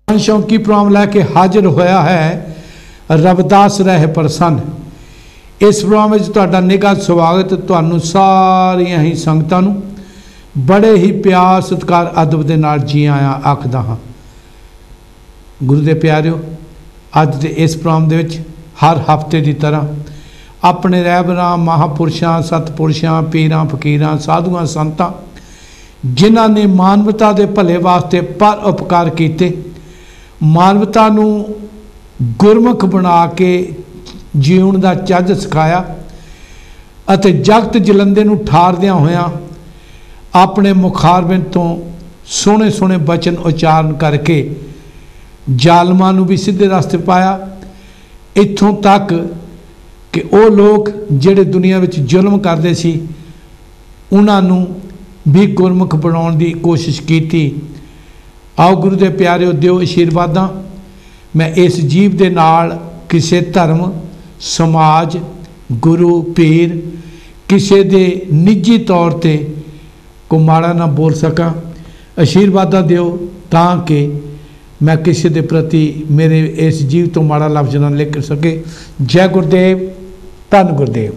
शौकी programme लैके हाजिर होया है रविदास रहे प्रसन्न। इस प्रोग्राम में तुहाडा निघा स्वागत। तुहानू सारियां ही संगतां नू बड़े ही प्यार सत्कार अदब दे नाल जी आया आखदा हाँ। गुरु दे प्यारिओ, अज दे इस प्रोग्राम दे विच हर हफ्ते की तरह अपने रहबरां महापुरुषां सतपुरुषां पीरां फकीरां साधुआं संतां जिन्हां ने मानवता दे भले वास्ते पर उपकार कीते, मानवता नू गुरमुख बना के जीवन का चज सिखाया अते जगत जलंदे नू ठारदियां होयां अपने मुखारबिंद तो सोहने सोहने बचन उच्चारण करके जालमां नू भी सीधे रास्ते पाया। इत्थों तक कि वो लोग जिहड़े दुनिया विच जुल्म करते सी उन्हां नू भी गुरमुख बनाउण दी कोशिश की। आओ गुरु दे प्यारिओ, दिओ आशीर्वादां। मैं इस जीव दे नाल किसी धर्म समाज गुरु पीर किसी दे निजी तौर पर को माड़ा ना बोल सकां। आशीर्वादां दिओ ताकि मैं किसी के प्रति मेरे इस जीव तो माड़ा लफ्ज ना लिख सके। जय गुरुदेव, धन गुरुदेव।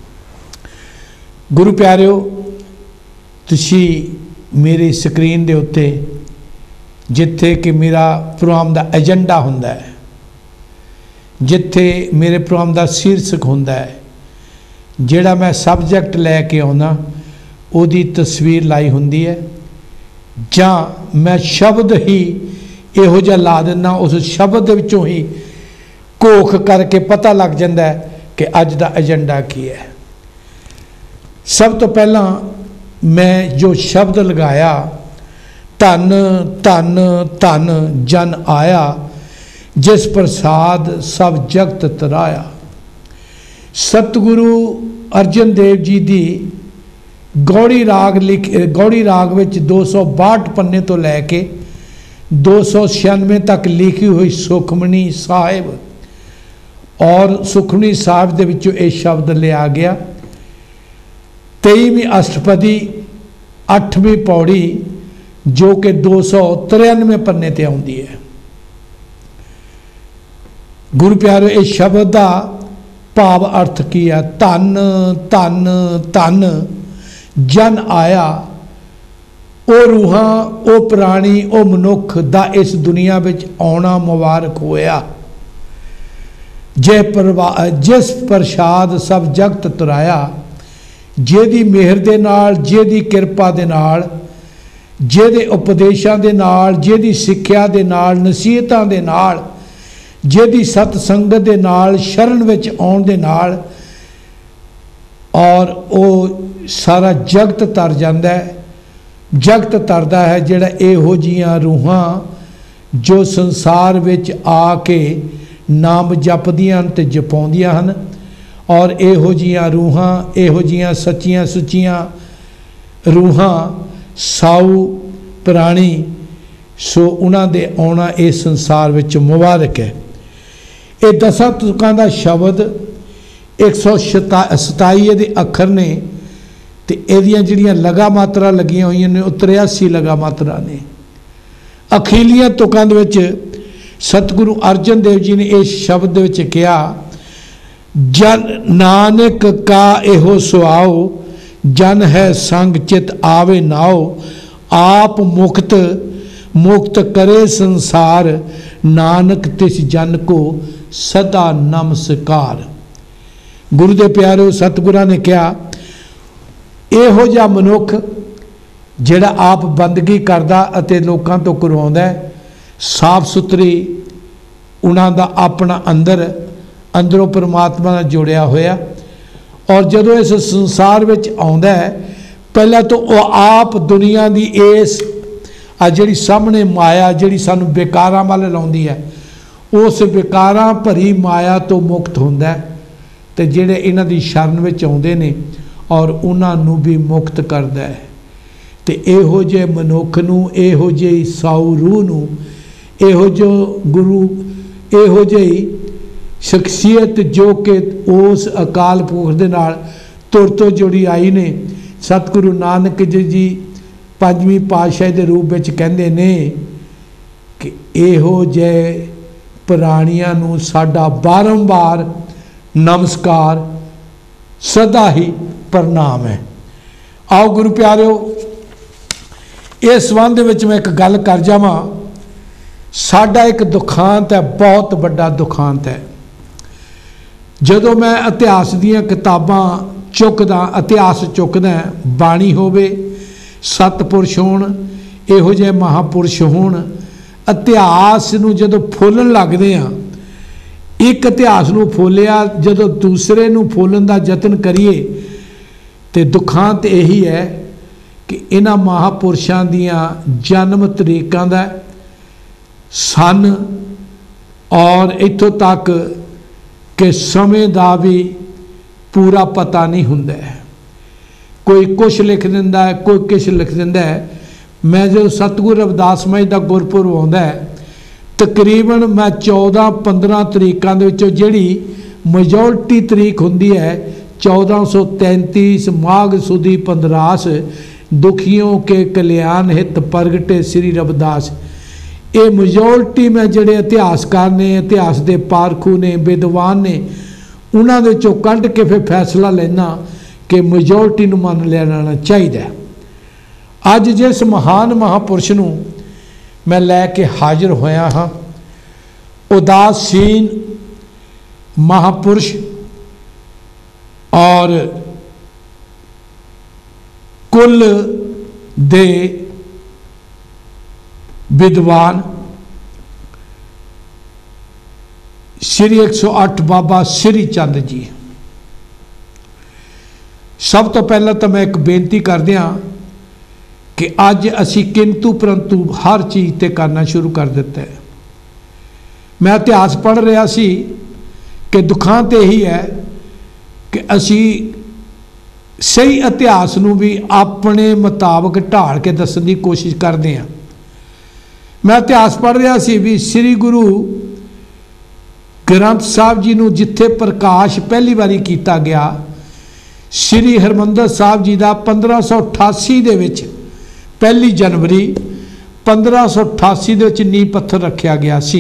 गुरु प्यारिओ, तुसी मेरी स्क्रीन के उत्ते जिथे कि मेरा प्रोग्राम का एजेंडा हुंदा है, जिथे मेरे प्रोग्राम का शीर्षक हुंदा है, जिहड़ा मैं सबजैक्ट लैके आउंदा उहदी तस्वीर लाई हुंदी है, जां मैं शब्द ही इहो जिहा ला दिंदा, उस शब्द विचों ही घोख करके पता लग जाता है कि अज दा एजेंडा की है। सब तो पहला मैं जो शब्द लगाया, धन धन धन जन आया जिस प्रसाद सब जगत तराया। सतगुरु अर्जन देव जी दी गौड़ी राग विच 262 पन्ने तो लैके 296 तक लिखी हुई सुखमनी साहिब, और सुखमनी साहिब दे विचों ये शब्द लिया गया। 23वीं अष्टपदी 8वीं पौड़ी जो कि 293 पन्ने ते आउंदी है। गुरु प्यारे, इस शब्द का भाव अर्थ की है? धन धन धन जन आया, वो रूहां वो प्राणी वो मनुख दा इस दुनिया विच आउणा मुबारक होया, जिस प्रसाद सब जगत तुराया, जिहदी मेहर दे नाल जिहदी किरपा दे नाल जिहदे उपदेशां दे नाल जिहदी सिक्ख्या दे नाल नसीहतां दे नाल जिहदी सतसंगत दे नाल शरण विच आउण दे नाल और वो सारा जगत तर जांदा है। जगत तरदा है जिहड़ा इहो जिहियां रूहां जो संसार विच आके नाम जपदियां ते जपाउंदियां हन, और इहो जिहियां रूहां इहो जिहियां सच्चियां सुच्चियां रूहां साऊ प्राणी, सो उन्हां दे आउणा इस संसार विच मुबारक है। ये 10 तुकां दा शब्द 127 दे अखर ने, ते इहदियां जिहड़ियां लगा मात्रा लगियां होईयां ने 83 लगा मात्रा ने। अखीलियां तुकां दे विच सतगुरु अर्जन देव जी ने इस शब्द विच कहा, जन नानक का एहो सुआओ, जन है संग चित आवे नाओ, आप मुक्त मुक्त करे संसार, नानक तिस जन को सदा नमस्कार। गुरु दे प्यारे, सतगुरां ने कहा, इहो जिहा मनुख जिहड़ा आप बंदगी करदा अते लोकां तो करवाउंदा है, साफ सुथरी उन्हां दा अपना अंदरों परमात्मा नाल जुड़िया होया, और जदों इस संसार विच आउंदा है पहला तो वह आप दुनिया की इस जिहड़ी सामने माया जिहड़ी सानू बेकारां वाल लाउंदी है, उस बेकारां भरी माया तो मुक्त हुंदा है, ते जिहड़े इन्हां दी शरण विच आउंदे ने और उन्हां नू भी मुक्त करदा है। ते इहो जे मनुख नू, इहो जी साऊ रूह नू, इहो जो गुरु, इहो जी शख्सियत जो कि उस अकाल पुरख दे नाल तुर तो जुड़ी आई ने। सतगुरु नानक जी 5वीं पातशाही के रूप में कहते ने कि इहो जे प्राणियां नूं साडा बारंबार नमस्कार सदा ही प्रणाम है। आओ गुरु प्यारिओ, इस संबंध में मैं एक गल कर जावां। साडा एक दुखांत है, बहुत बड़ा दुखांत है। जदों मैं इतिहास दीयां किताबां चुकदा, इतिहास चुकदा, बाणी होवे, सतपुरुष होण, इहो जिहे महापुरुष होण, इतिहास नूं जदों फुल्लण लगदे आ, एक इतिहास नूं फुल्लिया जदों दूसरे नूं फुल्लण दा यतन करिए तो दुखांत यही है कि इन्हां महापुरुषां दीयां जन्म तरीकां दा सन और इत्थों तक कि समय का भी पूरा पता नहीं हुंदा है। कोई कुछ लिख दिंदा है, कोई किछ लिख दिंदा है। मैं जो सतगुरु रविदास महाराज का गुरपुरब आउंदा है, तकरीबन मैं 14-15 तरीकों दे विचों जिहड़ी मेजोरिटी तरीक हुंदी है 1433 माघ सुदी 15 दुखियों के कल्याण हित प्रगटे श्री रविदास। ये मेजोरिटी में जिहड़े इतिहासकार ने, इतिहास के पारखू ने, विद्वान ने, उन्होंने विचों कढ़ के फिर फैसला लेना कि मेजोरिटी नूं मान लेना चाहिए। अज जिस महान महापुरुष नूं मैं लैके हाजिर होया हाँ, उदासीन महापुरुष और कुल दे विद्वान श्री 108 बाबा श्री चंद जी। सब तो पहला तो मैं एक बेनती कर दिया कि अज असी किंतु परंतु हर चीज़ ते करना शुरू कर दिता है। मैं इतिहास पढ़ रहा सी कि दुखांत यही है कि असी सही इतिहास नूं भी अपने मुताबक ढाल के दसण की कोशिश करते हैं। मैं इतिहास पढ़ रहा सी भी श्री गुरु ग्रंथ साहब जी नूं जिथे प्रकाश पहली बारी किया गया, श्री हरमंदर साहब जी का 1588 दे विच 1 जनवरी 1588 दे विच नींह पत्थर रखा गया सी।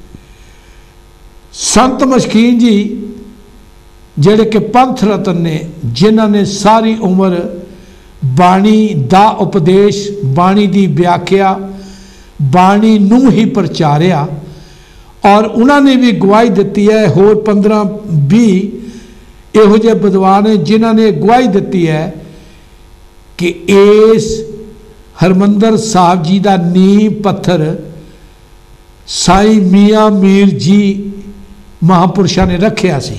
संत मशकीन जी जिहड़े कि पंथ रतन ने, जिन्हां ने सारी उम्र बाणी दा उपदेश, बाणी दी व्याख्या, बाणी नूं ही प्रचारिया और उन्होंने भी गवाही दी है। होर 15-20 इहो जिहे विद्वान ने जिन्हां ने गवाही दी है कि इस हरमंदर साहब जी का नींह पत्थर साईं मियाँ मीर जी महापुरुषों ने रखिया सी।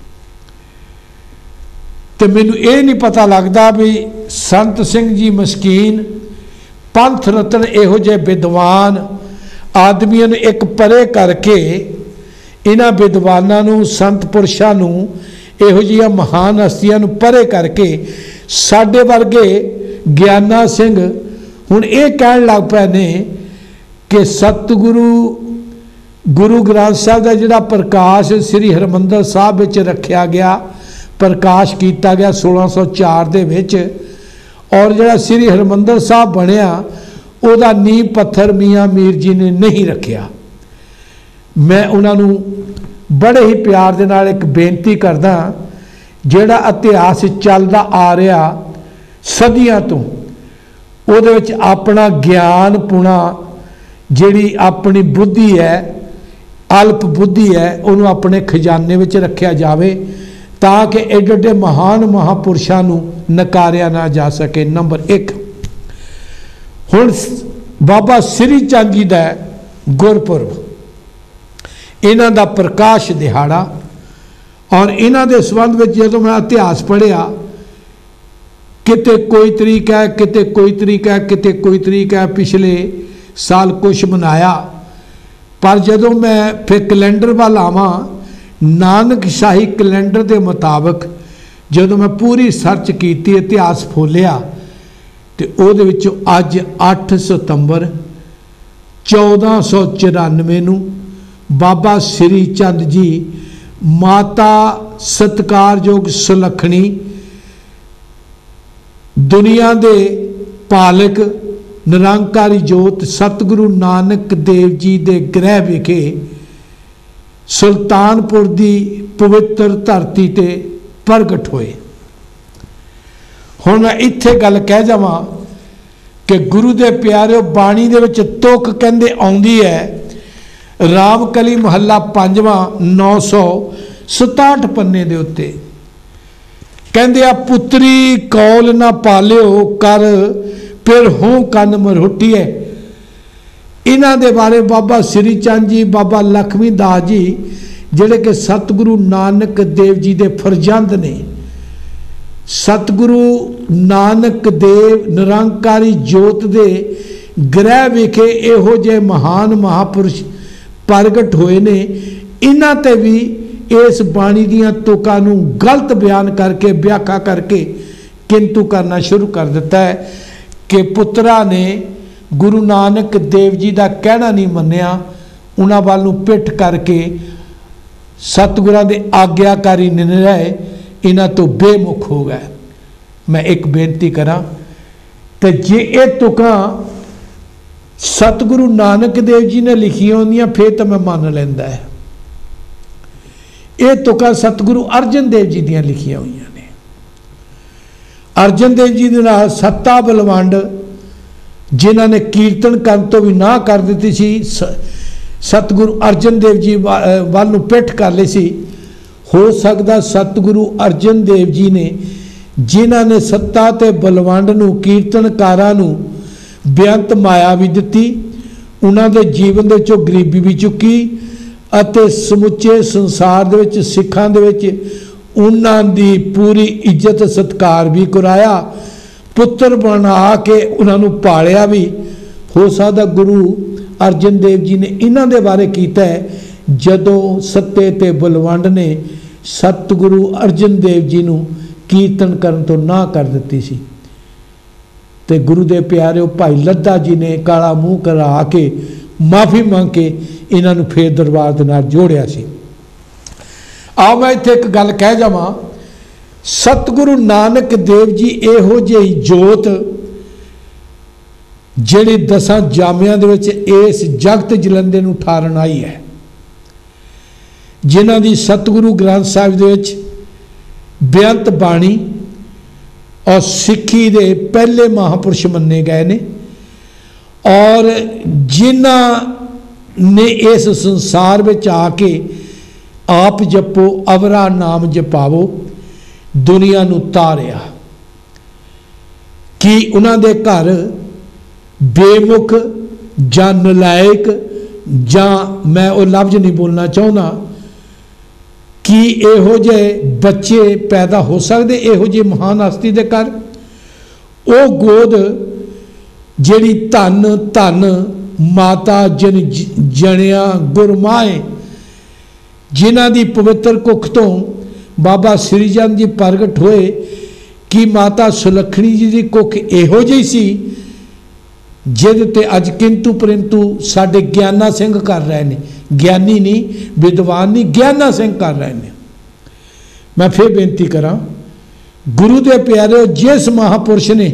तो मैनू ये नहीं पता लगता भी संत सिंह जी मस्कीन, पंथ रतन, इहो जिहे विद्वान आदमियों ने एक परे करके इन्हां विद्वानां नूं, संत पुरुषां नूं, इहो जिहियां महान हस्तियां नूं परे करके साडे वर्गे ज्ञाना सिंह हुण ये कहण लग पए ने कि सतगुरु गुरु ग्रंथ साहब का जिहड़ा प्रकाश श्री हरमंदर साहब विच रखिया गया, प्रकाश किया गया 1604 दे विच, और जिहड़ा श्री हरमंदर साहब बनिया उहदा नींह पत्थर मियाँ मीर जी ने नहीं रखिया। मैं उन्होंने बड़े ही प्यार दे नाल एक बेनती करदा, जिहड़ा इतिहास चलदा आ रहा सदियां तो, उहदे विच अपना ज्ञान पुणा, जिहड़ी अपनी बुद्धि है, अल्प बुद्धि है, उन्होंने अपने खजाने विच रखिया जावे ताकि एडे एडे महान महापुरुषों नूं नकारिया ना जा सके। नंबर 1, हुण बाबा श्री चंद जी का गुरपुरब, इन्हां दा प्रकाश दिहाड़ा, और इन्हां दे संबंध में जो मैं इतिहास पढ़िया, किते कोई तरीका है, किते कोई तरीका है, किते कोई तरीका है। पिछले साल कुछ मनाया, पर जदों मैं फिर कैलेंडर वाल आवां, नानक शाही कैलेंडर के मुताबिक जदों मैं पूरी सर्च की, इतिहास खोलिया, तो उहदे विचों अज 8 सितंबर 1494 नूं बाबा श्री चंद जी, माता सत्कारयोग सुलखणी, दुनिया दे पालक ਨਿਰੰਕਾਰੀ ਜੋਤ सतगुरु नानक देव जी दे गृह विखे सुल्तानपुर दी पवित्र धरती ते प्रगट होए। हुण मैं इत्थे गल कह जावां कि गुरु दे प्यारे बाणी दे विच तुक कहंदे आउंदी है, रामकली महला 5वां 967 पन्ने दे उत्ते कहंदे आ, पुत्री कौल ना पालियो कर फिर हों कन मरोटिए। इन्हां दे बारे बाबा श्री चंद जी, बाबा लक्ष्मी दास जी जिहड़े कि सतगुरु नानक देव जी दे फरजंद ने, सतगुरु नानक देव निरंकारी जोत दे गृह विखे इहो जे महान महापुरुष प्रगट होए ने। इन्हां ते भी इस बाणी दियां तुकां नूं गलत बयान करके व्याख्या करके किंतु करना शुरू कर दिता है कि पुत्रा ने गुरु नानक देव जी का कहना नहीं मन्निया, उन्हां वाल नूं पिठ करके सतगुरां दे आग्याकारी नहीं रहे, इन्हां तो बेमुख हो गए। मैं एक बेनती करा कि जे ये तुकां सतगुरु नानक देव जी ने लिखियां होंदियां फिर तो मैं मान लैंदा है। ये तुकां सतगुरु अर्जन देव जी दियां लिखियां हुई ने। अर्जन देव जी दे नाल सत्ता बलवंड जिन्हां ने कीर्तन करन तो भी ना कर दी सी, सतगुरु अर्जन देव जी वाल नूं पिठ कर ली सी। हो सकदा सतगुरु अर्जन देव जी ने जिन्हां ने सत्ता ते बलवंड नूं कीर्तनकारां नूं बेअंत माया भी दिती, उन्हां दे जीवन दे विचों गरीबी भी चुकी अते समुचे संसार दे विच सिखां दे विच उन्हां दी पूरी इज्जत सत्कार भी कराया, पुत्र बना के उन्हां नूं पालिया भी। हो सकदा गुरु अर्जन देव जी ने इन्हां दे बारे कीता है जदों सत्ते ते बलवंड ने सतगुरु अर्जन देव जी नूं कीर्तन करन तो ना कर दित्ती सी। ते गुरु दे प्यारे भाई लद्दा जी ने काला मूँह करा के माफ़ी मंग के इन्हां नूं फेर दरबार दे नाल जोड़िया सी। आओ मैं इत्थे एक गल कह जावां, सतगुरु नानक देव जी इहो जिही जोत जिहड़ी 10 जामियां दे विच इस जगत जलंदे नूं ठारन आई है, जिन्हां दी सतगुरु ग्रंथ साहिब दे विच बेअंत बाणी और सिक्खी दे पहले महापुरुष मन्ने गए ने, और जिन्हां ने इस संसार विच आके आप जपो अवरा नाम जपावो दुनिया नूं तारिया। कि उन्हां दे घर बेमुख जां नलायक जां मैं वो लफ्ज नहीं बोलना चाहुंदा कि इहो जिहे बच्चे पैदा हो सकते इहो जी महान हस्ती दे घर। वो गोद जिहड़ी धन धन माता जन जनिया गुरमाए जिन्हां दी पवित्र कुख तो बाबा श्री चंद जी प्रगट होए कि माता सुलखणी जी की कुख इहो जी सी जिहदे ते अज किंतु परंतु साडे ज्ञाना सिंह कर रहे हैं, ज्ञानी नहीं विद्वान नहीं ज्ञाना सिंह कर रहे हैं। मैं फिर बेनती करा, गुरु दे प्यारे जिस महापुरुष ने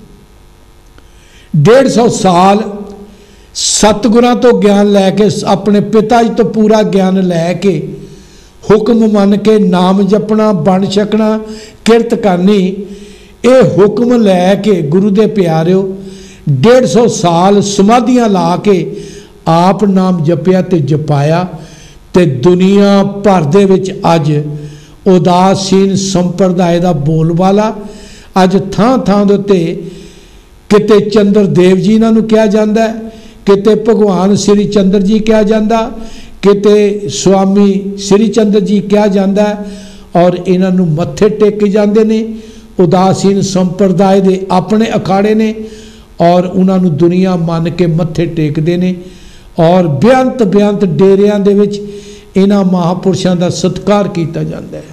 150 साल सतगुरां तो ज्ञान लैके अपने पिता जी तो पूरा ज्ञान लैके हुक्म मन के नाम जपना बन छकना किरत करनी, ये हुक्म लैके गुरु दे प्यारिओ 150 साल समाधियां ला के आप नाम जपिया ते जपाया ते दुनिया भर दे विच अज उदासीन संप्रदाय का बोलबाला अज थां थां दे उत्ते किते चंद्र देव जी इन्हां नूं कहा जाता है, किते भगवान श्री चंद्र जी कहा जाता, किते स्वामी श्री चंद्र जी कहा जाता है और इन्हां नूं मत्थे टेके जाते ने। उदासीन संप्रदाय दे अपने अखाड़े ने और उन्हां नूं दुनिया मन के मत्थे टेकदे ने और बेअंत बेअंत डेरियां दे विच इन्हां महापुरुषां दा सत्कार कीता जाता है।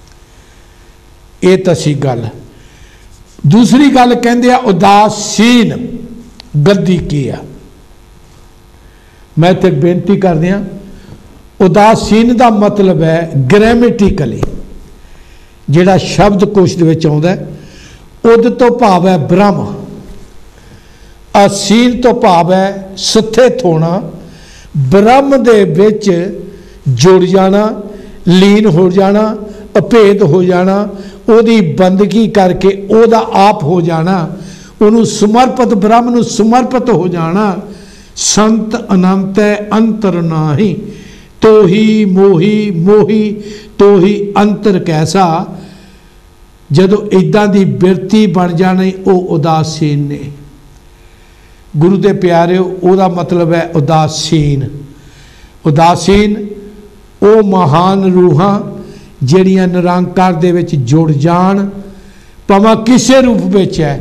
ये तो सी गल। दूसरी गल कहंदे आ उदासीन गद्दी की आ। मैं ते बेनती कर दियां, उदासीन का मतलब है ग्रामेटिकली जिहड़ा शब्दकोश दे विच आउंदा है, उद तो भाव है ब्रह्म। आसीन तो भाव है स्थित होना, ब्रह्म दे विच जुड़ जाना, लीन हो जाना, अभेद हो जाना, ओदी बंदगी करके ओदा आप हो जाना, उन्होंने समर्पित ब्रह्म नूं समर्पित हो जाना। संत अनंत है अंतर नाही, तो ही मोही मोही तो ही अंतर कैसा। जदों इदां दी बिरती बन जानी वो उदासीन ने। गुरु दे प्यारिओ ओदा मतलब है उदासीन। उदासीन वो महान रूहां ਜਿਹੜੀਆਂ ਨਿਰੰਕਾਰ ਦੇ ਵਿੱਚ जुड़ जान, भावें किसी रूप ਵਿੱਚ है।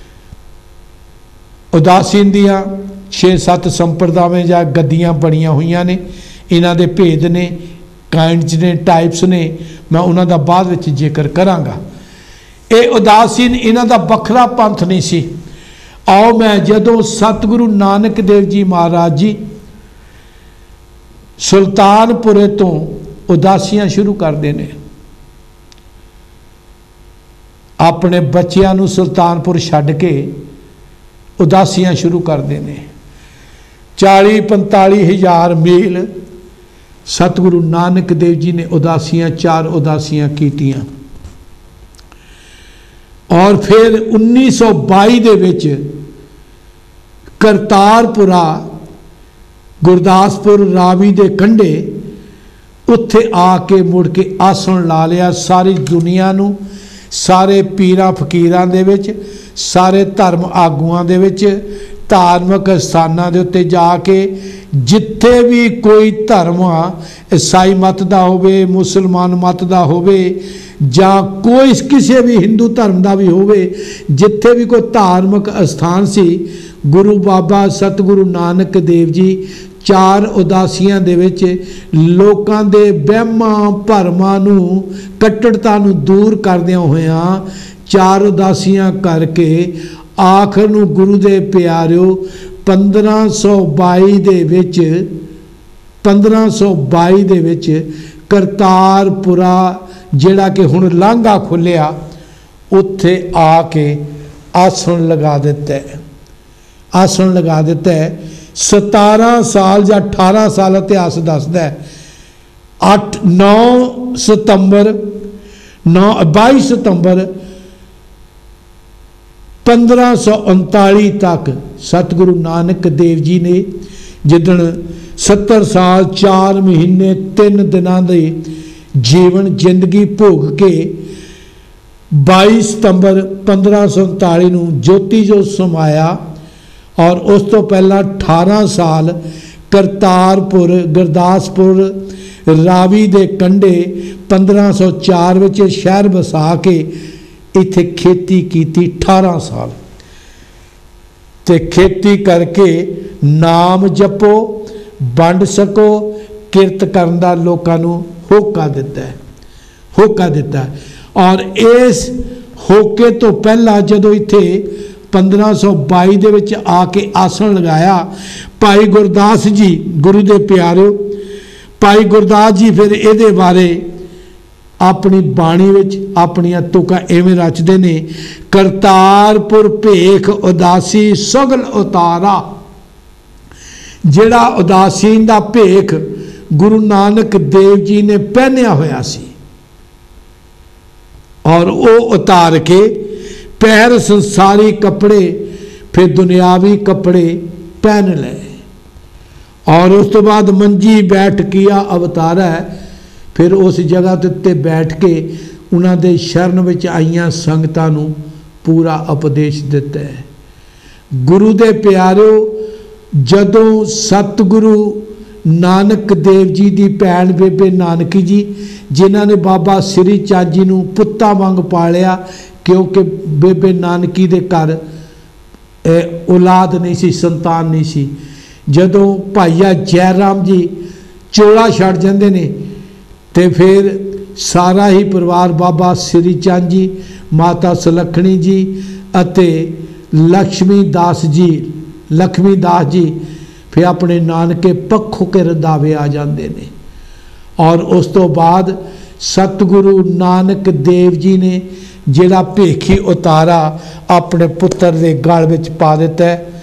उदासीन दियां 6-7 संप्रदावां ਜਾਂ गद्दियां ਬਣੀਆਂ ਹੋਈਆਂ ने, इन्हां दे भेद ने, काइंड्स ने, टाइप्स ने, मैं उन्हां दा बाद ਵਿੱਚ जिक्र करांगा। ये उदासीन इन्हां दा वखरा पंथ नहीं सी। आओ मैं जदों सतगुरु नानक देव जी महाराज जी सुल्तानपुरे तो उदासियां शुरू करते हैं, अपने बच्चों नूं सुल्तानपुर छड्ड के उदासियां शुरू करते हैं। 40-45 हज़ार मील सतगुरु नानक देव जी ने उदासियां 4 उदासियां कीतियां। और फिर 1922 दे विच करतारपुरा गुरदासपुर रावी दे कंढे उत्थे आके मुड़ के आसन ला लिया। सारी दुनिया नूं, सारे पीरां फकीरां दे विच, सारे धर्म आगुआं दे विच, धार्मिक स्थानां दे उत्ते जाके जिथे भी कोई धर्म ईसाई मत दा होवे, मुसलमान मत दा होवे, जां कोई किसी भी हिंदू धर्म का भी होवे, जिथे भी कोई धार्मिक स्थान सी, गुरु बाबा सतगुरु नानक देव जी 4 उदासियां दे विच लोकां दे वहमां भरमां नूं, कट्टड़ता नूं दूर करदियां होइयां 4 उदासियां करके आखिर नूं गुरु दे प्यारिओ 1522 दे विच 1522 दे विच करतारपुरा जिहड़ा कि हुण लांघा खुलिया, उत्थे आके आसन लगा दिता है। आसन लगा दिता है। 17 साल या 18 साल इतिहास दसदा है। 22 सितंबर 1539 तक सतगुरु नानक देव जी ने जिदन 70 साल 4 महीने 3 दिनों के जीवन जिंदगी भोग के 22 सितंबर 1539 नूं ज्योति जो समाया। और उस तो पहला 18 साल करतारपुर गुरदासपुर रावी दे कंढे 1504 विच शहर बसा के इत्थे खेती की 18 साल। ते खेती करके नाम जपो, वंड सको, किरत करन दा लोकां नूं होका दिता है, होका दिता है। और इस होके तो पहला जदों इत्थे 1522 दे विच आके आसन लगाया भाई गुरदास जी, गुरु दे प्यारिओ भाई गुरदास जी फिर इहदे बारे अपनी बाणी विच अपनियां तुकां इवें रचदे ने। करतारपुर भेख उदासी सगल उतारा। जिहड़ा उदासीन दा भेख गुरु नानक देव जी ने पहनिया होया सी और वो उतार के पैर संसारी कपड़े फिर दुनियावी कपड़े पहन ले। और उस तो बाद मंजी बैठ किया अवतारा है। फिर उस जगह ते बैठ के उन्होंने शरण विच आईयां संगतां नूं पूरा उपदेश दिता है। गुरु दे प्यारिओ जदों सतगुरु नानक देव जी की भैन बेबे नानकी जी जिन्हां ने बाबा श्री चंद जी नूं पुत्ता वांग पालिया, क्योंकि बेबे नानकी दे घर औलाद नहीं सी, संतान नहीं सी। जदों भाईया जयराम जी चोला छड़ जाते ने ते फिर सारा ही परिवार बाबा श्री चंद जी, माता सुलखणी जी अते लक्ष्मी दास जी फिर अपने नानके पक्खों के रंधावे आ जाते ने। और उस तो बाद सतगुरु नानक देव जी ने जिहड़ा भेखी उतारा अपने पुत्र के गल विच पा दिता है।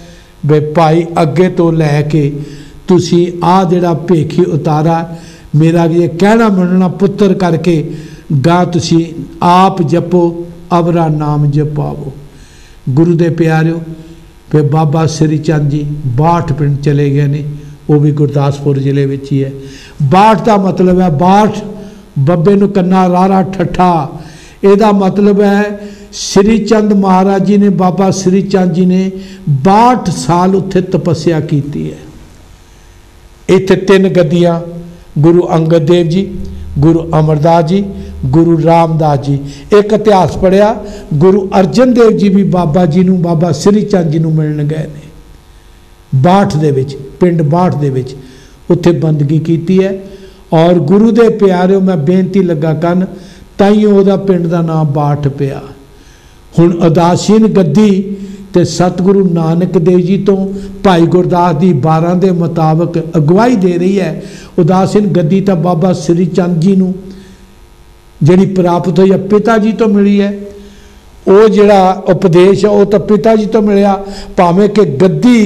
वे भाई अगे तो लैके तुसी आ जिहड़ा भेखी उतारा मेरा ये कहना मनना पुत्र करके गा तुसी आप जपो अवरा नाम जपावो। गुरु दे प्यारिओ फिर बाबा श्री चंद जी बाठ पिंड चले गए ने, वो भी गुरदासपुर जिले में ही है। बाठ का मतलब है बाठ बब्बे नूं कन्ना रारा ठट्ठा, ਇਹਦਾ मतलब है श्री चंद महाराज जी ने बाबा श्री चंद जी ने 62 साल उत्थे तपस्या की है। इत्थे 3 गद्दियां गुरु अंगद देव जी, गुरु अमरदास जी, गुरु रामदास जी। एक इतिहास पढ़िया गुरु अर्जन देव जी भी बाबा जी नूं बाबा श्री चंद जी नूं मिलण गए ने बाठ दे विच, पिंड बाठ दे विच उत्थे बंदगी की है। और गुरु दे प्यारिओ मैं बेनती लगा करन ताइयों उहदा पिंड दा नाम बाठ पिया। हुण उदासीन गद्दी ते सतगुरु नानक देव जी तो भाई गुरदास दी 12 के मुताबिक अगवाई दे रही है। उदासीन गद्दी तो बाबा श्री चंद जी नूं जिहड़ी प्राप्त हुई है पिता जी तो मिली है। वो जिहड़ा उपदेश है वो तो पिता जी तो मिलिया, भावें कि गद्दी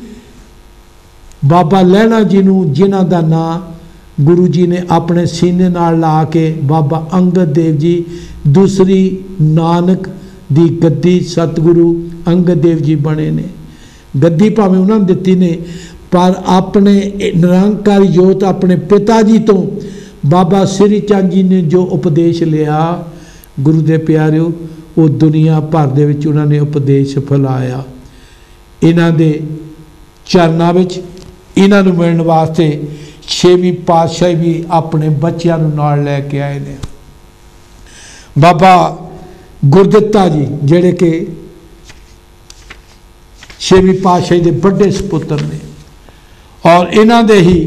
बाबा लहणा जी नूं जिन्हां दा नाम गुरु जी ने अपने सीने नाल ला के बाबा अंगद देव जी दूसरी नानक दी गद्दी सतगुरु अंगद देव जी बने ने। गद्दी भावें उन्होंने दिती ने पर अपने निरंकार जोत अपने पिता जी तो बाबा श्री चंद जी ने जो उपदेश लिया गुरु दे प्यारिओ वो दुनिया भर दे विच उन्होंने उपदेश फैलाया। इन्हां दे चरनां विच इन्हां नूं मिलण वास्ते 6वीं पातशाही भी अपने बच्चों नाल लैके आए ने। बाबा गुरदित्ता जी जिहड़े कि 6वीं पातशाही के बड़े सपुत्र ने और इन्हां दे ही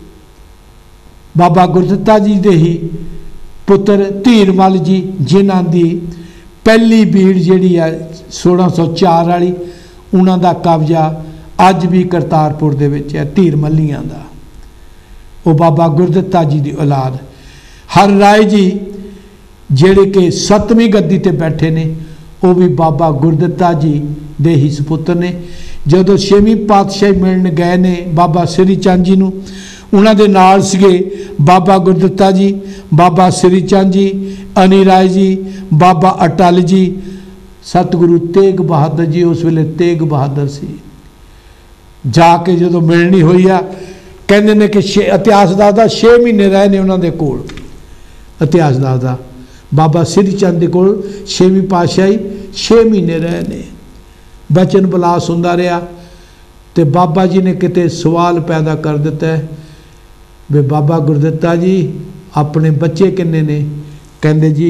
बाबा गुरदित्ता जी दे ही पुत्र धीरमल जी जिन्हां दी पहली बीड़ जिहड़ी है 1604 वाली उन्हां दा कब्जा अज भी करतारपुर दे विच है धीरमलियां दा। वो बाबा गुरदित्ता जी की औलाद हर राय जी जेड़े कि 7वीं गद्दी ते बैठे ने वो भी बाबा गुरदित्ता जी दे ही सपुत्र ने। जदों 6वीं पातशाही मिलण गए ने बाबा श्री चंद जी नूं उन्हां दे नाल सीगे बाबा गुरदित्ता जी, बाबा श्री चंद जी, अनी राय जी, बाबा अटल जी, सतगुरु तेग बहादुर जी उस वेले तेग बहादुर सी। जाके जदों मिलनी हुई आ कहते हैं कि इतिहास दसदा 6 महीने रहे ने उन्होंने कोल। इतिहास दसदा बाबा श्री चंद के कोल 6वीं पातशाही 6 महीने रहे ने। बचन बलास होंदा रहा तो बाबा जी ने किते सवाल पैदा कर दिता है भी बाबा गुरदित्ता जी अपने बच्चे किन्ने ने? कहते जी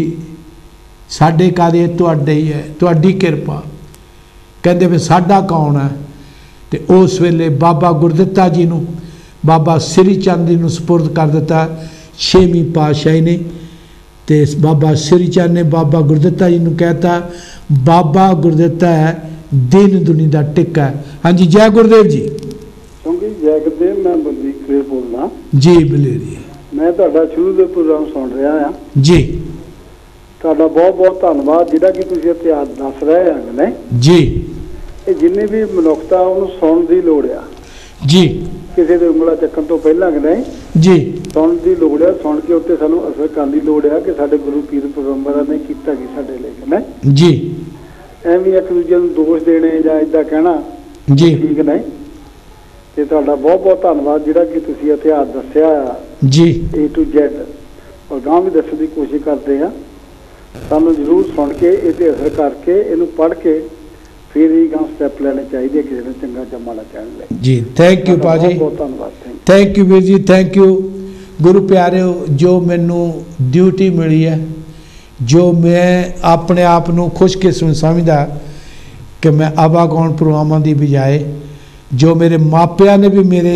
साढ़े कादे तुहाडे ही है, तुहाडी किरपा। कहते भी साडा कौन है? तो उस वेले बाबा गुरदित्ता जी नूं बाबा श्री चंद जी नूं सुपुर्द कर दिता 6वीं पातशाही ने। तो बाबा श्री चंद ने बाबा गुरदित्ता जी नूं कहता बाबा गुरदित्ता है दिन दुनी का टिक्का है। हाँ जी जय गुरुदेव जी। जय गुरुदेव, मैं बलवीर कलेर बोलना जी। बलेरी मैं तुहाडा शुरू के प्रोग्राम सुन रहा हाँ जी। तुहाडा बहुत बहुत धन्यवाद जिहड़ा कि तुसीं इतिहास दस रहे हैं ने जी। ये जिन्नी भी मनुखता उन्होंने सुनने की लोड़ आ जी। किसी के उंगला चक्कन तो पहला कि नहीं जी सुनने की लोड़ है। सुन के उत्ते सानू असर करने की लोड़ है कि साडे गुरु पीर पैगंबरां ने कीता की साडे लई ने जी। एवें एक दूजे नूं दोष देने जां इदां कहना जी ठीक नहीं। ते तुहाडा बहुत बहुत धन्यवाद जिहड़ा कि तुसीं इतिहास दस्सिया जी A to Z और गांव भी दस्सण की कोशिश करते हैं। सानू जरूर सुन के ये असर करके इनू पढ़ के फिर ही गांव स्टैप लेने चाहिए किसी ने चंगा ਜਾਂ ਮਾੜਾ ਕਹਿਣ ਲਈ जी। थैंक यू भाजी, बहुत धन्यवाद। थैंक यू वीर जी, थैंक यू। गुरु प्यारिओ जो मैनू ड्यूटी मिली है, जो मैं अपने आप को खुशकिस्मत समझदा कि मैं आवागौन प्रोग्रामां की बजाए जो मेरे मापिया ने भी मेरे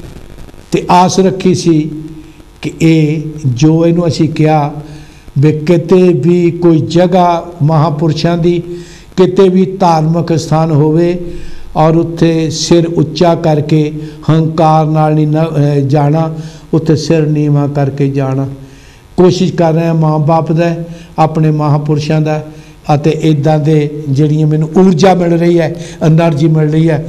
ते आस रखी सी कि ये जो इनू असी किया भी किते भी कोई जगह महापुरुषों की किते भी धार्मिक स्थान होवे और उत्थे सिर उच्चा करके हंकार नाल नहीं जाना, उत्थे सिर नीवा करके जाना। कोशिश कर रहे हैं माँ बाप दा अपने महापुरुषों का इदां दे जिहड़ियां मैनूं ऊर्जा मिल रही है, एनर्जी मिल रही है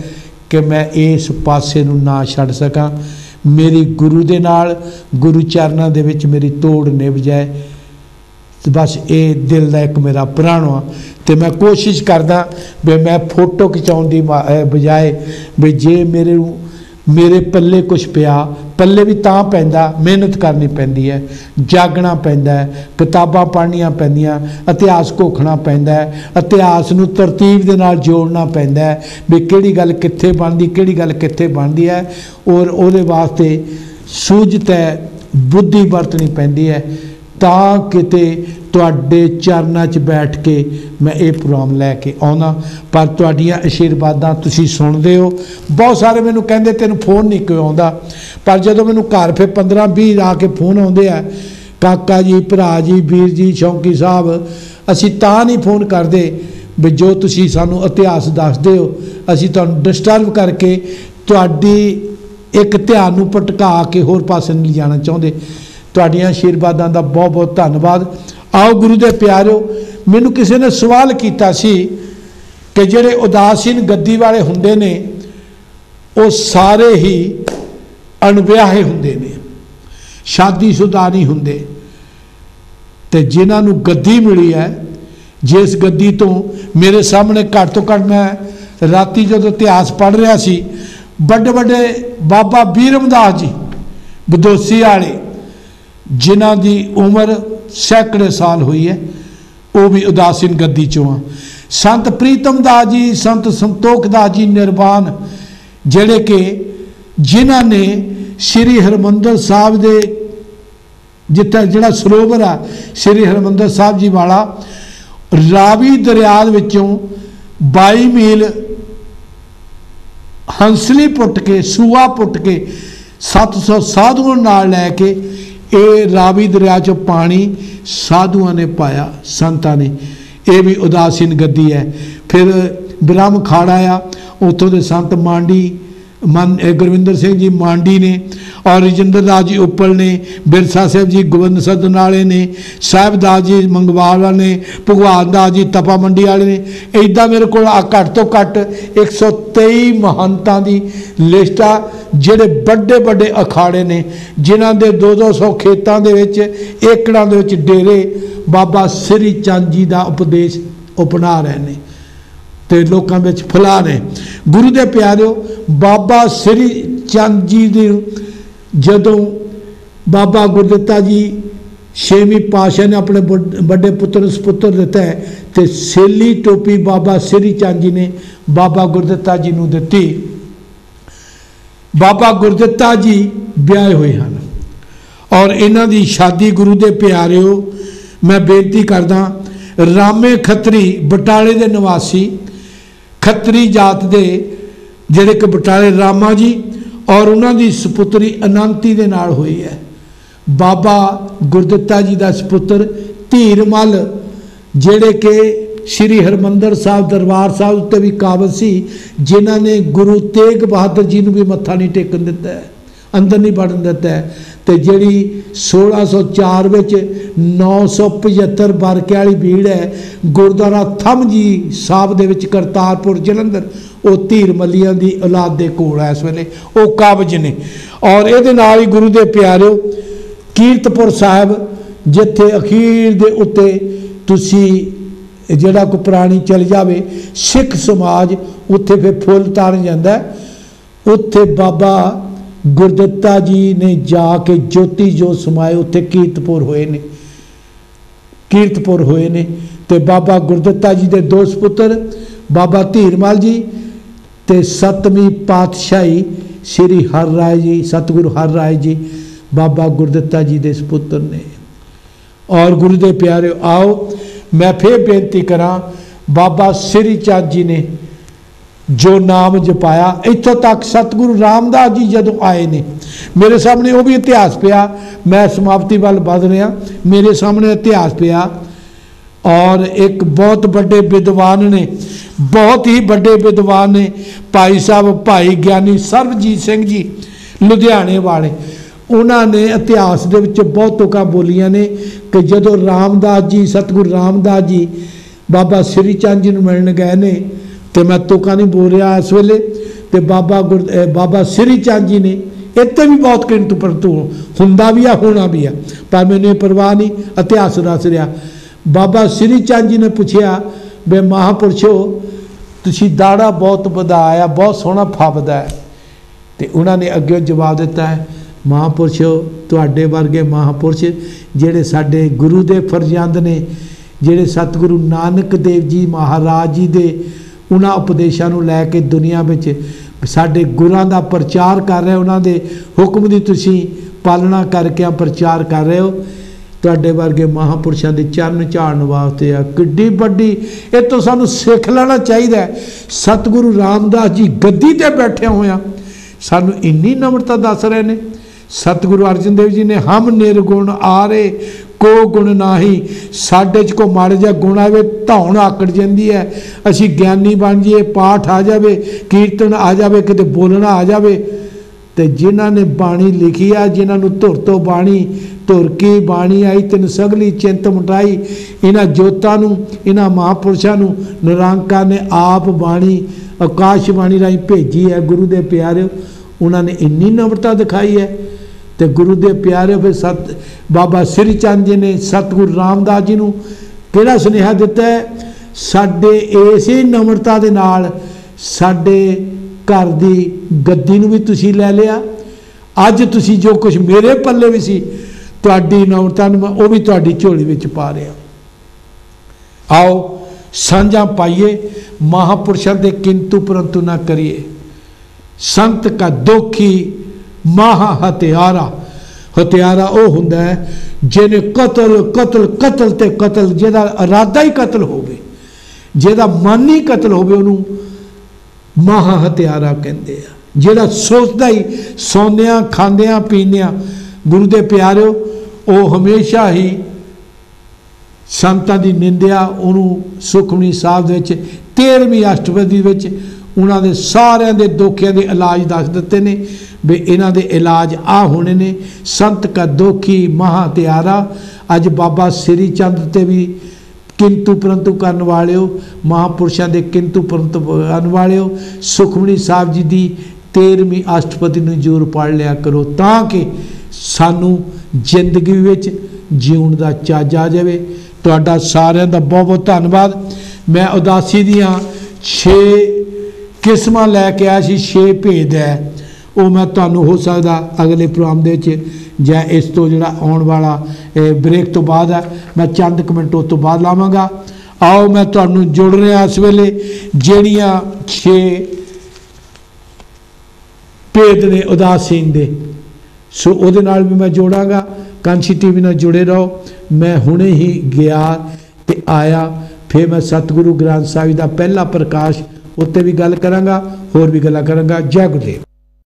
कि मैं इस पासे नूं ना छड्ड सकां। मेरी गुरु दे नाल गुरु चरनां दे विच मेरी तोड़ निभ जाए। बस ये दिल का एक मेरा प्रण आ। तो मैं कोशिश करदा भी मैं फोटो खिचाउण दी बजाए भी जे मेरे पल्ले कुछ पिया, पल्ले भी तां पैंदा, मेहनत करनी पैंदी है, जागना पैंदा है, किताबां पढ़नियां पैंदियां, इतिहास घोखना पैंदा है, इतिहास नूं तरतीब दे नाल जोड़ना पैंदा है भी किहड़ी गल कित्थे बनदी, किहड़ी गल कित्थे बनदी है। और उहदे वास्ते सूझत है, बुद्धि वरतनी पैंदी है। तां किते तुहाडे चरनां 'च बैठ के मैं ये प्रोग्राम लैके आउंदा। पर तुहाडीआं आशीर्वादां तुसीं सुणदे हो। बहुत सारे मैनूं कहंदे तैनूं फोन नहीं क्यों आउंदा, पर जदों मैनूं घर फिर 15-20 आके फोन आउंदे आ, काका जी, भरा जी, वीर जी, शौंकी साहब, असीं तां नहीं फोन करदे भी जो तुसीं सानूं इतिहास दसदे हो असीं तुहानूं डिस्टर्ब करके तुहाडी एक ध्यान नूं भटका के होर पासे नहीं जाना चाहुंदे। तुहाडीआं आशीर्वादां दा बहुत बहुत धन्नवाद। आओ गुरु दे प्यारिओ, मैनूं किसी ने सवाल कीता सी कि जिहड़े उदासीन गद्दी वाले हुंदे ने वो सारे ही अणविआहे हुंदे ने, शादीशुदा नहीं हुंदे। ते जिन्हां नूं गद्दी मिली है, जिस गद्दी तो मेरे सामने घट तो घट मैं राती जदों इतिहास पढ़ रहा सी, बड़े बड़े बाबा बीर रमदास जी बदोसी वाले जिन्हां दी उम्र सैकड़े साल हुई है, वो भी उदासीन गद्दी चों आ। संत प्रीतम दास जी, संत संतोख दास जी निर्वाण, जेड़े कि जिन्हां ने श्री हरमंदर साहब दे जिथे जिहड़ा सरोवर आ श्री हरमंदर साहब जी वाला, रावी दरिया विचों 22 मील हंसली पुट के, सूआ पुट के 700 साधुओं नाल लैके ये रावी दरिया चो पानी साधुआं ने पाया, संतां ने। ये भी उदासीन गद्दी है। फिर ब्रह्म खाड़ा आ, उत्थों दे संत मांडी गुरविंदर सिंह जी मांडी ने, और रजिंदर दास जी उपल ने, बिरसा साहब जी गोबिंद सदन वाले ने, साहिब दास जी मंगवाल वाले ने, भगवान दास जी तपा मंडी वाले ने। इदा मेरे को घट तो घट 123 महंतां की लिस्ट आ, जिहड़े बड़े बड़े अखाड़े ने, जिन्हां दे 200 खेतां दे विच एकड़ां दे विच डेरे बाबा श्री चंद जी का उपदेश अपना रहे हैं ते लोकां विच फैला रहे। गुरु दे प्यारिओ, बाबा श्री चंद जी दे जदों बाबा गुरदित्ता जी 6वीं पातशाह ने अपने बड़े पुत्र सपुत्र दिता है, तो सेली टोपी बाबा श्री चंद जी ने बाबा गुरदित्ता जी नूं दित्ती। बाबा गुरदित्ता जी ब्याहे हुए हैं और इन्हां दी शादी गुरु दे प्यारिओ मैं बेनती करदा, रामे खत्री बटाले दे निवासी खत्री जात दे जिहड़े कि बटाले रामा जी और उन्हां दी सपुत्री अनंती दे नाल हुई है। बाबा गुरदित्ता जी का सपुत्र धीरमल जिहड़े कि श्री हरमंदर साहब दरबार साहब उत्ते भी काबल सी, जिन्हां ने गुरु तेग बहादुर जी नूं भी मत्था नहीं टेकन दिता है, अंदर नहीं वड़न दिता है। तो जिहड़ी 1604 विच 975 बरके वाली भीड़ है गुरुद्वारा थम जी साहब दे विच करतारपुर जलंधर, वो धीर मलियां दी औलाद दे कोल है इस वेले, वो काबज ने। और इहदे नाल ही गुरु दे प्यारिओ कीरतपुर साहब जिथे अखीर दे उत्ते तुसी जिहड़ा कोई प्राणी चल जावे सिख समाज उत्थे फिर फुल तारन जांदा है। उत्थे बाबा गुरदित्ता जी ने जाके ज्योति जो समाए उत्थे कीरतपुर होए ने। ते बाबा गुरदित्ता जी के 2 सपुत्र बाबा धीरमल जी ते 7वीं पातशाही श्री हर राय जी, सतगुरु हर राय जी बाबा गुरदित्ता जी के सपुत्र ने। और गुरु दे प्यारे आओ मैं फिर बेनती करा, बाबा श्री चंद जी ने जो नाम जपाया, इतों तक सतगुरु रामदास जी जदों आए ने मेरे सामने वो भी इतिहास पिया, मैं समाप्ति वाल बढ़ रहा, मेरे सामने इतिहास पिया। और एक बहुत बड़े विद्वान ने, बहुत ही बड़े विद्वान ने, भाई साहब भाई ज्ञानी सर्वजीत सिंह जी लुधियाने वाले, उन्होंने इतिहास दे विच बहुत तुकां बोलियां ने कि जदों रामदास जी सतगुरु रामदास जी बाबा श्री चंद जी नूं मिलण गए ने, तो मैं तुकां नहीं बोल रहा इस वेले, ਤੇ ਬਾਬਾ ਸ੍ਰੀ ਚੰਦ ਜੀ ਨੇ ਇੱਥੇ ਵੀ ਬਹੁਤ ਕਿੰਤੂ ਪਰੰਤੂ ਹੁੰਦਾ ਵੀ ਆ, ਹੋਣਾ ਵੀ ਆ, ਪਰ ਮੈਨੂੰ ਇਹ ਪਰਵਾਹ ਨਹੀਂ, ਇਤਿਹਾਸ ਦੱਸ ਰਿਹਾ। ਬਾਬਾ ਸ੍ਰੀ ਚੰਦ ਜੀ ਨੇ ਪੁੱਛਿਆ ਵੀ ਮਹਾਂਪੁਰਸ਼ੋ ਤੁਸੀਂ ਦਾੜਾ ਬਹੁਤ ਵਧਾਇਆ, ਬਹੁਤ ਸੋਹਣਾ ਫੱਬਦਾ ਹੈ। ਤੇ ਉਹਨਾਂ ਨੇ ਅੱਗੇ ਜਵਾਬ ਦਿੱਤਾ ਹੈ, ਮਹਾਂਪੁਰਸ਼ੋ ਤੁਹਾਡੇ ਵਰਗੇ ਮਹਾਂਪੁਰਸ਼ ਜਿਹੜੇ ਸਾਡੇ ਗੁਰੂ ਦੇ ਫਰਜ਼ੰਦ ਨੇ, ਜਿਹੜੇ ਸਤਿਗੁਰੂ ਨਾਨਕ ਦੇਵ ਜੀ ਮਹਾਰਾਜ ਜੀ ਦੇ ਉਹਨਾਂ ਉਪਦੇਸ਼ਾਂ ਨੂੰ ਲੈ ਕੇ ਦੁਨੀਆ ਵਿੱਚ ਸਾਡੇ ਗੁਰਾਂ ਦਾ ਪ੍ਰਚਾਰ ਕਰ ਰਹੇ, ਉਹਨਾਂ ਦੇ ਹੁਕਮ ਦੀ ਤੁਸੀਂ ਪਾਲਣਾ ਕਰਕੇ ਪ੍ਰਚਾਰ ਕਰ ਰਹੇ ਹੋ। ਤੁਹਾਡੇ ਵਰਗੇ ਮਹਾਂਪੁਰਸ਼ਾਂ ਦੇ ਚਰਨ ਝਾੜਨ ਵਾਸਤੇ ਆ ਕਿੱਡੀ ਵੱਡੀ, ਇਹ ਤੋਂ ਸਾਨੂੰ ਸਿੱਖ ਲੈਣਾ ਚਾਹੀਦਾ ਹੈ। ਸਤਿਗੁਰੂ ਰਾਮਦਾਸ ਜੀ ਗੱਦੀ ਤੇ ਬੈਠੇ ਹੋਇਆ ਸਾਨੂੰ ਇੰਨੀ ਨਮਰਤਾ ਦੱਸ ਰਹੇ ਨੇ। ਸਤਿਗੁਰੂ ਅਰਜਨ ਦੇਵ ਜੀ ਨੇ ਹਮ ਨਿਰਗੁਣ ਆਰੇ ਕੋ ਗੁਣ ਨਾਹੀ, ਸਾਡੇ 'ਚ ਕੋਈ ਮਾੜਾ ਜਿਹਾ ਗੁਣ ਆਵੇ ਧੌਣ ਆਕੜ ਜਾਂਦੀ ਹੈ, ਅਸੀਂ ਗਿਆਨੀ ਬਣ ਜਾਈਏ, ਪਾਠ ਆ ਜਾਵੇ, ਕੀਰਤਨ ਆ ਜਾਵੇ, ਕਿਤੇ ਬੋਲਣਾ ਆ ਜਾਵੇ। ਤੇ ਜਿਨ੍ਹਾਂ ਨੇ ਬਾਣੀ ਲਿਖੀ ਆ, ਜਿਨ੍ਹਾਂ ਨੂੰ ਧੁਰ ਤੋਂ ਬਾਣੀ ਧੁਰ ਕੀ ਬਾਣੀ ਆਈ ਤੈਨੂੰ ਸਗਲੀ ਚਿੰਤ ਮਿਟਾਈ, ਇਹਨਾਂ ਜੋਤਾਂ ਨੂੰ, ਇਹਨਾਂ ਮਹਾਂਪੁਰਸ਼ਾਂ ਨੂੰ ਨਿਰੰਕਾਰ ਨੇ ਆਪ ਬਾਣੀ ਆਕਾਸ਼ ਬਾਣੀ ਰਾਹੀਂ ਭੇਜੀ ਹੈ। ਗੁਰੂ ਦੇ ਪਿਆਰਿਓ ਉਹਨਾਂ ਨੇ ਇੰਨੀ ਨਮਰਤਾ ਦਿਖਾਈ ਹੈ। ਤੇ ਗੁਰੂ ਦੇ ਪਿਆਰੇ ਫਿਰ ਬਾਬਾ ਸ੍ਰੀ ਚੰਦ ਜੀ ਨੇ ਸਤਿਗੁਰੂ ਰਾਮਦਾਸ ਜੀ ਨੂੰ ਕਿਹੜਾ ਸੁਨੇਹਾ ਦਿੱਤਾ ਹੈ, ਸਾਡੇ ਇਸੇ ਨਮਰਤਾ ਦੇ ਨਾਲ ਸਾਡੇ ਘਰ ਦੀ ਗੱਦੀ ਨੂੰ ਵੀ ਤੁਸੀਂ ਲੈ ਲਿਆ। ਅੱਜ ਤੁਸੀਂ ਜੋ ਕੁਝ ਮੇਰੇ ਪੱਲੇ ਵੀ ਸੀ, ਤੁਹਾਡੀ ਨਮਰਤਾ ਨੂੰ ਉਹ ਵੀ ਤੁਹਾਡੀ ਝੋਲੀ ਵਿੱਚ ਪਾ ਰਿਹਾ। ਆਓ ਸਾਂਝਾ ਪਾਈਏ, ਮਹਾਂਪੁਰਸ਼ਾਂ ਦੇ ਕਿੰਤੂ ਪਰੰਤੂ ਨਾ ਕਰੀਏ। ਸੰਤ ਕਾ ਦੋਖੀ ਮਹਾ ਹਥਿਆਰਾ, ਹਥਿਆਰਾ ਉਹ ਹੁੰਦਾ ਹੈ ਜਿਹਨੇ ਕਤਲ ਕਤਲ ਕਤਲ ਤੇ ਕਤਲ, ਜਿਹਦਾ ਇਰਾਦਾ ਹੀ ਕਤਲ ਹੋਵੇ, ਜਿਹਦਾ ਮਨ ਹੀ ਕਤਲ ਹੋਵੇ, ਉਹਨੂੰ ਮਹਾ ਹਥਿਆਰਾ ਕਹਿੰਦੇ ਆ। ਜਿਹੜਾ ਸੋਚਦਾ ਹੀ ਸੌਂਦਿਆਂ ਖਾਂਦਿਆਂ ਪੀਂਦਿਆਂ, ਗੁਰੂ ਦੇ ਪਿਆਰਿਓ ਉਹ ਹਮੇਸ਼ਾ ਹੀ ਸੰਤਾਂ ਦੀ ਨਿੰਦਿਆ, ਉਹਨੂੰ ਸੁਖਮਨੀ ਸਾਹਿਬ ਦੇ ਵਿੱਚ 13ਵੀਂ ਅਸ਼ਟਪਦੀ ਵਿੱਚ ਉਹਨਾਂ ਦੇ ਸਾਰਿਆਂ ਦੇ ਦੋਖਿਆਂ ਦੇ ਇਲਾਜ ਦੱਸ ਦਿੱਤੇ ਨੇ ਵੀ ਇਹਨਾਂ ਦੇ ਇਲਾਜ ਆ ਹੋਣੇ ਨੇ। ਸੰਤ ਕਾ ਦੋਖੀ ਮਹਾ ਹਥਿਆਰਾ। ਅੱਜ ਬਾਬਾ ਸ੍ਰੀ ਚੰਦ ਤੇ ਵੀ ਕਿੰਤੂ ਪਰੰਤੂ ਕਰਨ ਵਾਲਿਓ, ਮਹਾਂਪੁਰਸ਼ਾਂ ਦੇ ਕਿੰਤੂ ਪਰੰਤੂ ਕਰਨ ਵਾਲਿਓ, ਸੁਖਮਨੀ ਸਾਹਿਬ ਜੀ ਦੀ 13ਵੀਂ ਅਸ਼ਟਪਦੀ ਨੂੰ ਜ਼ਰੂਰ ਪੜ੍ਹ ਲਿਆ ਕਰੋ, ਤਾਂ ਕਿ ਸਾਨੂੰ ਜ਼ਿੰਦਗੀ ਵਿੱਚ ਜਿਉਣ ਦਾ ਚੱਜ ਆ ਜਾਵੇ। ਤੁਹਾਡਾ ਸਾਰਿਆਂ ਦਾ ਬਹੁਤ ਬਹੁਤ ਧੰਨਵਾਦ। ਮੈਂ ਉਦਾਸੀ ਦੀਆਂ 6 ਕਿਸਮਾਂ ਲੈ ਕੇ ਆਇਆ ਸੀ, 6 ਭੇਦ ਹੈ, ਉਹ ਮੈਂ ਤੁਹਾਨੂੰ ਹੋ ਸਕਦਾ ਅਗਲੇ ਪ੍ਰੋਗਰਾਮ ਦੇ ਵਿੱਚ ਜਾਂ ਇਸ ਤੋਂ ਜਿਹੜਾ ਆਉਣ ਵਾਲਾ ਬ੍ਰੇਕ ਤੋਂ ਬਾਅਦ ਹੈ, ਮੈਂ ਚੰਦ ਕਮੈਂਟ ਉਸ ਤੋਂ ਬਾਅਦ ਲਾਵਾਂਗਾ। ਆਓ ਮੈਂ ਤੁਹਾਨੂੰ ਜੁੜ ਰਿਹਾ ਇਸ ਵੇਲੇ ਜਿਹੜੀਆਂ 6 ਭੇਦ ਨੇ ਉਦਾਸੀਨ ਦੇ, ਸੋ ਉਹਦੇ ਨਾਲ ਵੀ ਮੈਂ ਜੋੜਾਂਗਾ। ਕਾਂਸ਼ੀ TV ਨਾਲ ਜੁੜੇ ਰਹੋ। ਮੈਂ ਹੁਣੇ ਹੀ ਗਿਆ ਤੇ ਆਇਆ, ਫਿਰ ਮੈਂ ਸਤਿਗੁਰੂ ਗ੍ਰੰਥ ਸਾਹਿਬ ਦਾ ਪਹਿਲਾ ਪ੍ਰਕਾਸ਼ ਉੱਤੇ ਵੀ ਗੱਲ ਕਰਾਂਗਾ, ਹੋਰ ਵੀ ਗੱਲਾਂ ਕਰਾਂਗਾ। ਜੈ ਗੁਰਦੇਵ।